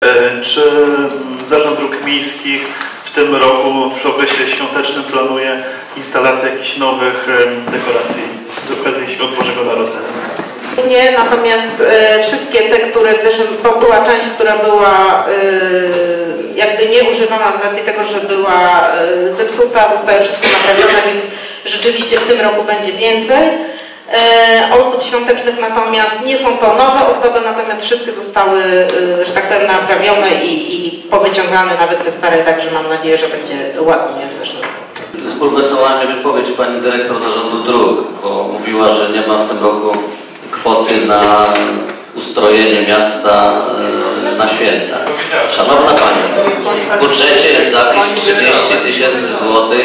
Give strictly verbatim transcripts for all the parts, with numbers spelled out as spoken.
Czy Zarząd Dróg Miejskich w tym roku, w okresie świątecznym, planuje instalację jakichś nowych dekoracji z okazji Świąt Bożego Narodzenia? Nie, natomiast e, wszystkie te, które w zeszłym, bo była część, która była e, jakby nieużywana z racji tego, że była e, zepsuta, zostały wszystko naprawione, więc rzeczywiście w tym roku będzie więcej. E, ozdób świątecznych natomiast nie są to nowe ozdoby, natomiast wszystkie zostały, e, że tak powiem, naprawione i, i powyciągane, nawet te stare, także mam nadzieję, że będzie ładnie w zeszłym roku. Zbulwersowała mnie wypowiedź pani dyrektor Zarządu Dróg, bo mówiła, że nie ma w tym roku kwoty na ustrojenie miasta na święta. Szanowna Pani, w budżecie jest zapis trzydzieści tysięcy złotych.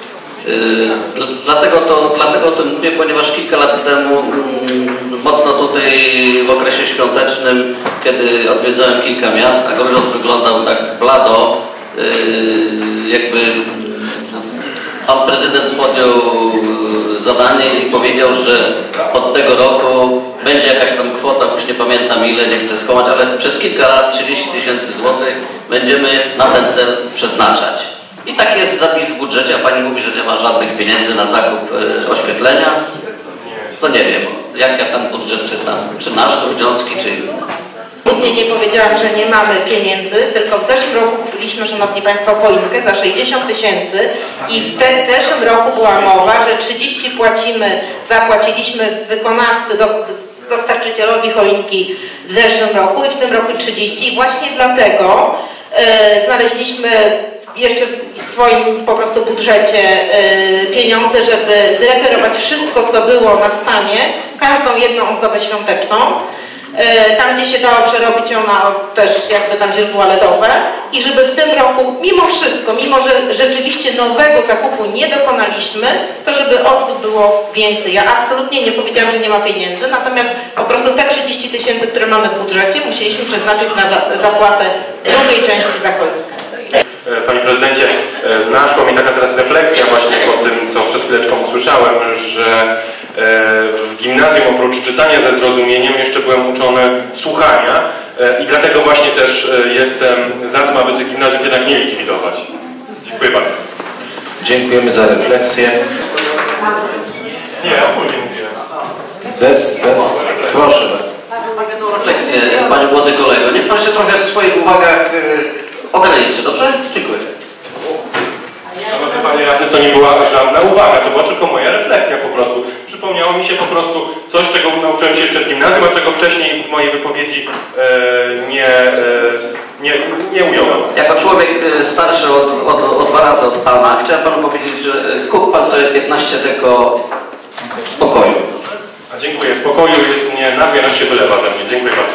Dlatego, to, dlatego o tym mówię, ponieważ kilka lat temu mocno tutaj w okresie świątecznym, kiedy odwiedzałem kilka miast, a Grudziądz wyglądał tak blado, jakby pan prezydent podjął zadanie i powiedział, że od tego roku będzie jakaś tam kwota, już nie pamiętam ile, nie chcę skłamać, ale przez kilka lat trzydzieści tysięcy złotych będziemy na ten cel przeznaczać. I tak jest zapis w budżecie, a pani mówi, że nie ma żadnych pieniędzy na zakup e, oświetlenia. To nie wiem, jak ja ten budżet czytam, czy nasz grudziącki, czy inny. Nigdy nie powiedziałam, że nie mamy pieniędzy, tylko w zeszłym roku kupiliśmy, szanowni państwo, choinkę za sześćdziesiąt tysięcy i w, te, w zeszłym roku była mowa, że trzydzieści płacimy, zapłaciliśmy wykonawcy, do, dostarczycielowi choinki w zeszłym roku i w tym roku trzydzieści i właśnie dlatego e, znaleźliśmy jeszcze w swoim po prostu budżecie e, pieniądze, żeby zreperować wszystko, co było na stanie, każdą jedną ozdobę świąteczną. Tam, gdzie się dało przerobić ona też jakby tam źródła ledowe i żeby w tym roku, mimo wszystko, mimo że rzeczywiście nowego zakupu nie dokonaliśmy, to żeby ozdób było więcej. Ja absolutnie nie powiedziałam, że nie ma pieniędzy, natomiast po prostu te trzydzieści tysięcy, które mamy w budżecie, musieliśmy przeznaczyć na zapłatę drugiej części za choinkę. Panie Prezydencie, naszła mi taka teraz refleksja właśnie po tym, co przed chwileczką usłyszałem, że w gimnazjum oprócz czytania ze zrozumieniem jeszcze byłem uczony słuchania i dlatego właśnie też jestem za tym, aby tych gimnazjów jednak nie likwidować. Dziękuję bardzo. Dziękujemy za refleksję. Nie, ogólnie mówiłem. Bez, bez, proszę. Mam jedną refleksję, panie młody kolego. Niech pan się trochę w swoich uwagach ograniczy, dobrze? Dziękuję. Szanowny Panie Radny, to nie była żadna uwaga, to była tylko moja refleksja po prostu. Przypomniało mi się po prostu coś, czego nauczyłem się jeszcze w gimnazjum, a czego wcześniej w mojej wypowiedzi e, nie, e, nie, nie ująłem. Jako człowiek starszy od, od, od dwa razy od Pana, chciałem Panu powiedzieć, że kup Pan sobie piętnaście deko spokoju. A dziękuję, spokoju jest mnie, nadmiar się wylewa we mnie. Dziękuję bardzo.